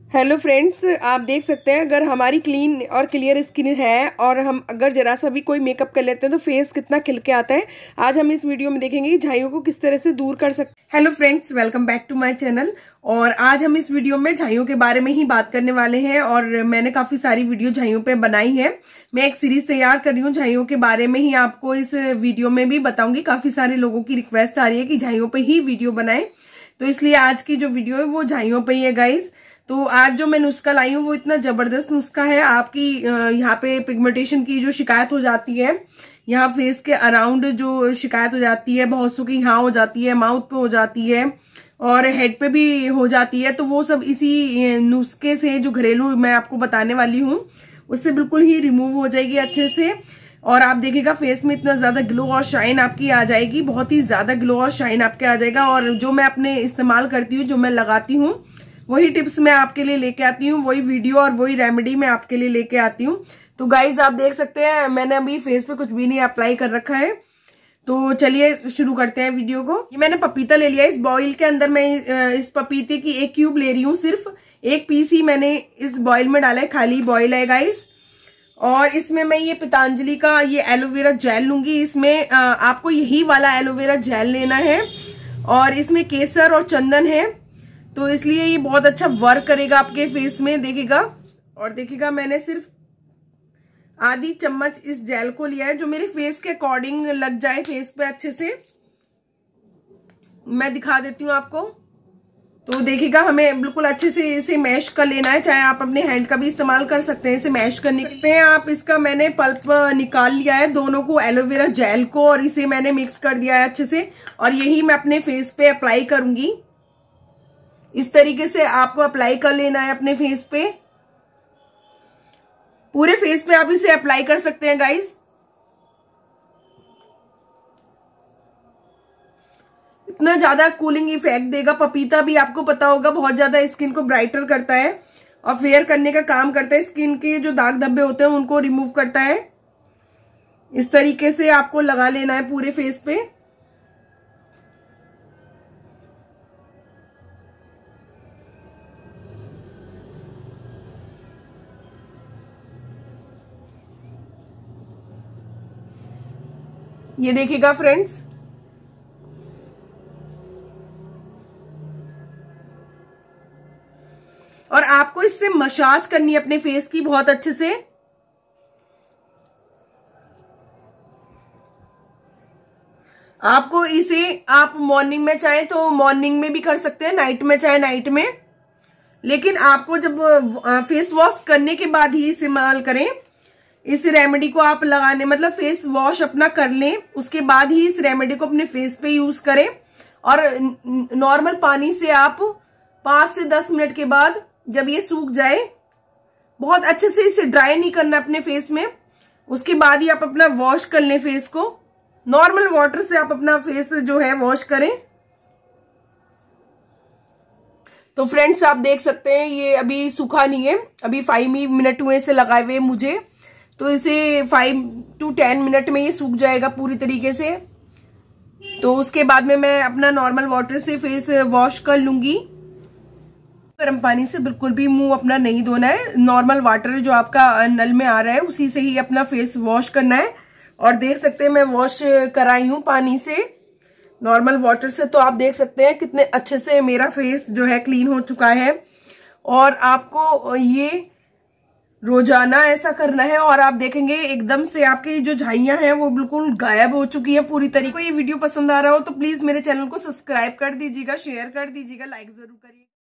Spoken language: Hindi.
हेलो फ्रेंड्स, आप देख सकते हैं अगर हमारी क्लीन और क्लियर स्किन है और हम अगर जरा सा भी कोई मेकअप कर लेते हैं तो फेस कितना खिल के आता है। आज हम इस वीडियो में देखेंगे कि झाइयों को किस तरह से दूर कर सकते हैं। Hello friends, welcome back to my channel. और आज हम इस वीडियो में झाइयों के बारे में ही बात करने वाले हैं और मैंने काफी सारी वीडियो झाइयों पे बनाई है। मैं एक सीरीज तैयार कर रही हूँ झाइयों के बारे में ही, आपको इस वीडियो में भी बताऊंगी। काफी सारे लोगों की रिक्वेस्ट आ रही है कि झाइयों पे ही वीडियो बनाए, तो इसलिए आज की जो वीडियो है वो झाइयों पे ही है गाइज। तो आज जो मैं नुस्खा लाई हूँ वो इतना जबरदस्त नुस्खा है। आपकी यहाँ पे पिगमेंटेशन की जो शिकायत हो जाती है, यहाँ फेस के अराउंड जो शिकायत हो जाती है, बहुत सौ की यहाँ हो जाती है, माउथ पे हो जाती है और हेड पे भी हो जाती है, तो वो सब इसी नुस्खे से जो घरेलू मैं आपको बताने वाली हूँ उससे बिल्कुल ही रिमूव हो जाएगी अच्छे से। और आप देखिएगा फेस में इतना ज्यादा ग्लो और शाइन आपकी आ जाएगी, बहुत ही ज्यादा ग्लो और शाइन आपके आ जाएगा। और जो मैं अपने इस्तेमाल करती हूँ, जो मैं लगाती हूँ, वही टिप्स मैं आपके लिए लेके आती हूँ, वही वीडियो और वही रेमेडी मैं आपके लिए लेके आती हूँ। तो गाइज आप देख सकते हैं मैंने अभी फेस पे कुछ भी नहीं अप्लाई कर रखा है। तो चलिए शुरू करते हैं वीडियो को। ये मैंने पपीता ले लिया, इस बॉइल के अंदर मैं इस पपीते की एक क्यूब ले रही हूँ, सिर्फ एक पीस ही मैंने इस बॉइल में डाला है, खाली बॉइल है गाइज। और इसमें मैं ये पतंजलि का ये एलोवेरा जेल लूंगी। इसमें आपको यही वाला एलोवेरा जेल लेना है और इसमें केसर और चंदन है, तो इसलिए ये बहुत अच्छा वर्क करेगा आपके फेस में, देखिएगा। और देखिएगा मैंने सिर्फ आधी चम्मच इस जेल को लिया है, जो मेरे फेस के अकॉर्डिंग लग जाए फेस पे अच्छे से। मैं दिखा देती हूँ आपको। तो देखिएगा हमें बिल्कुल अच्छे से इसे मैश कर लेना है, चाहे आप अपने हैंड का भी इस्तेमाल कर सकते हैं इसे मैश करने के लिए। आप इसका मैंने पल्प निकाल लिया है, दोनों को, एलोवेरा जेल को, और इसे मैंने मिक्स कर दिया है अच्छे से। और यही मैं अपने फेस पे अप्लाई करूंगी। इस तरीके से आपको अप्लाई कर लेना है अपने फेस पे, पूरे फेस पे आप इसे अप्लाई कर सकते हैं गाइस। इतना ज्यादा कूलिंग इफेक्ट देगा। पपीता भी आपको पता होगा बहुत ज्यादा स्किन को ब्राइटर करता है और फेयर करने का काम करता है। स्किन के जो दाग धब्बे होते हैं उनको रिमूव करता है। इस तरीके से आपको लगा लेना है पूरे फेस पे। ये देखिएगा फ्रेंड्स, और आपको इससे मसाज करनी है अपने फेस की बहुत अच्छे से। आपको इसे आप मॉर्निंग में चाहे तो मॉर्निंग में भी कर सकते हैं, नाइट में चाहे नाइट में, लेकिन आपको जब फेस वॉश करने के बाद ही इस्तेमाल करें। इस रेमेडी को आप लगाने मतलब फेस वॉश अपना कर लें, उसके बाद ही इस रेमेडी को अपने फेस पे यूज करें। और नॉर्मल पानी से आप 5 से 10 मिनट के बाद जब ये सूख जाए, बहुत अच्छे से इसे ड्राई नहीं करना अपने फेस में, उसके बाद ही आप अपना वॉश कर लें फेस को। नॉर्मल वाटर से आप अपना फेस जो है वॉश करें। तो फ्रेंड्स आप देख सकते हैं ये अभी सूखा नहीं है, अभी 5 मिनट हुए इसे लगाए हुए मुझे, तो इसे 5 to 10 मिनट में ये सूख जाएगा पूरी तरीके से। तो उसके बाद में मैं अपना नॉर्मल वाटर से फेस वॉश कर लूंगी। गर्म पानी से बिल्कुल भी मुंह अपना नहीं धोना है, नॉर्मल वाटर जो आपका नल में आ रहा है उसी से ही अपना फेस वॉश करना है। और देख सकते हैं मैं वॉश कराई हूँ पानी से, नॉर्मल वाटर से। तो आप देख सकते हैं कितने अच्छे से मेरा फेस जो है क्लीन हो चुका है। और आपको ये रोजाना ऐसा करना है और आप देखेंगे एकदम से आपकी जो झाइयां हैं वो बिल्कुल गायब हो चुकी है पूरी तरीके से। ये वीडियो पसंद आ रहा हो तो प्लीज मेरे चैनल को सब्सक्राइब कर दीजिएगा, शेयर कर दीजिएगा, लाइक जरूर करिए।